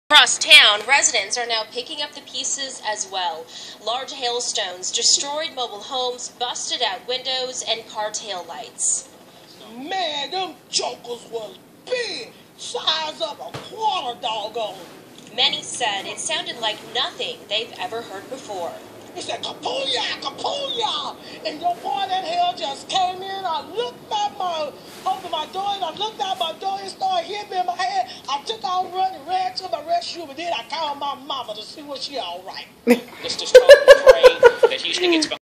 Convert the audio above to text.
Across town, residents are now picking up the pieces as well. Large hailstones destroyed mobile homes, busted out windows, and car tail lights. Man, them jokers was big, size of a quarter doggone. Many said it sounded like nothing they've ever heard before. It said, Kapooyah, Kapooyah! And your boy that hell just came in. I looked out opened my door, and I looked out my door, it started hitting me in my head. I took off running, ran to my restroom, and then I called my mama to see was she all right. Let's just hope and pray that Houston gets